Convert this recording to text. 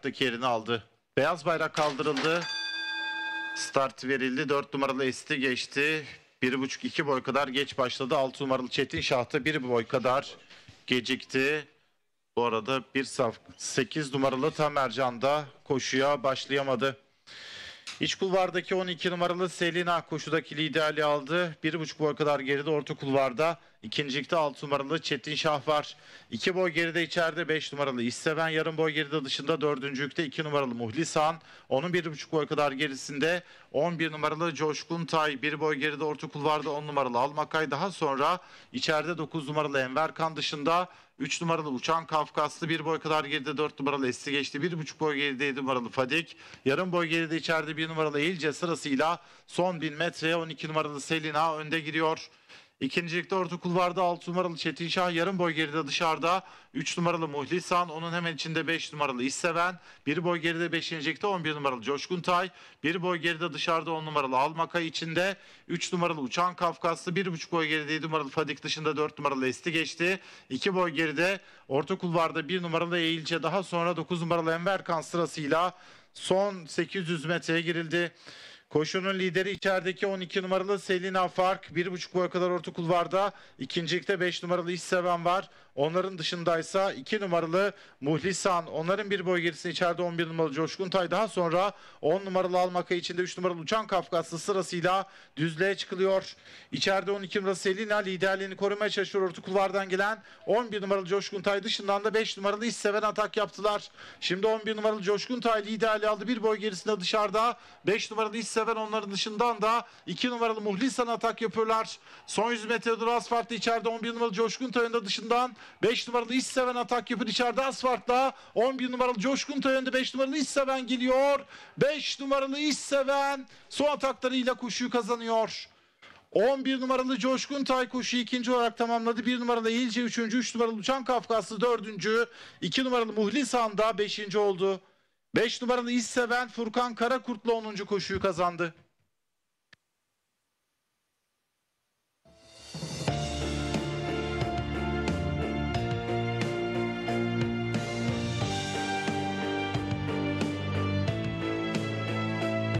starttaki yerini aldı. Beyaz bayrak kaldırıldı. Start verildi. 4 numaralı Esti geçti. 1,5-2 boy kadar geç başladı. 6 numaralı Çetin Şahtı 1 boy kadar gecikti. Bu arada 8 numaralı Tamercan da koşuya başlayamadı. İç kulvardaki 12 numaralı Selina koşudaki liderliği aldı. 1,5 boy kadar geride orta kulvarda. İkincilikte 6 numaralı Çetin Şah var. 2 boy geride içeride 5 numaralı İsteven, yarım boy geride dışında 4. 2 numaralı Muhlisan. Onun 1,5 boy kadar gerisinde 11 numaralı Coşkun Tay. 1 boy geride orta kulvarda 10 numaralı Almakay. Daha sonra içeride 9 numaralı Enver Kan dışında 3 numaralı Uçan Kafkaslı, 1 boy kadar geride 4 numaralı Esti geçti. 1,5 boy geride 7 numaralı Fadik. Yarım boy geride içeride 1 numaralı Eğilce sırasıyla son 1000 metreye 12 numaralı Selina önde giriyor. İkincilikte orta kulvarda 6 numaralı Çetin Şah, yarım boy geride dışarıda 3 numaralı Muhlisan, onun hemen içinde 5 numaralı İsteven, 1 boy geride 5. 11 numaralı Coşkun Tay, 1 boy geride dışarıda 10 numaralı Almakay içinde 3 numaralı Uçan Kafkaslı, 1,5 boy geride 7 numaralı Fadik dışında 4 numaralı Esti geçti. 2 boy geride orta kulvarda 1 numaralı Eğilce, daha sonra 9 numaralı Enver Kan sırasıyla son 800 metreye girildi. Koşunun lideri içerideki 12 numaralı Selina Fark. 1,5 boy kadar orta kulvarda. İkincilikte 5 numaralı İsteven var. Onların dışındaysa 2 numaralı Muhlisan. Onların 1 boy gerisinde içeride 11 numaralı Coşkun Tay. Daha sonra 10 numaralı Almakay içinde 3 numaralı Uçan Kafkaslı sırasıyla düzlüğe çıkılıyor. İçeride 12 numaralı Selina liderliğini korumaya çalışıyor. Orta kulvardan gelen 11 numaralı Coşkun Tay dışından da 5 numaralı İsteven atak yaptılar. Şimdi 11 numaralı Coşkun Tay liderliği aldı. 1 boy gerisinde dışarıda 5 numaralı İsteven, onların dışından da 2 numaralı Muhlisan atak yapıyorlar. Son 100 metre dur asfaltta içeride 11 numaralı Coşkun Tay'ın da dışından 5 numaralı İsteven atak yapıyor içeride asfaltta. 11 numaralı Coşkun Tay'ın da 5 numaralı İsteven geliyor. 5 numaralı İsteven son ataklarıyla koşuyu kazanıyor. 11 numaralı Coşkun Tay koşuyu ikinci olarak tamamladı. 1 numaralı Eğilce 3. 3 numaralı Uçan Kafkaslı 4. 2 numaralı Muhlisan da 5. oldu. 5 numaralı İsteven Furkan Karakurt'la 10. koşuyu kazandı.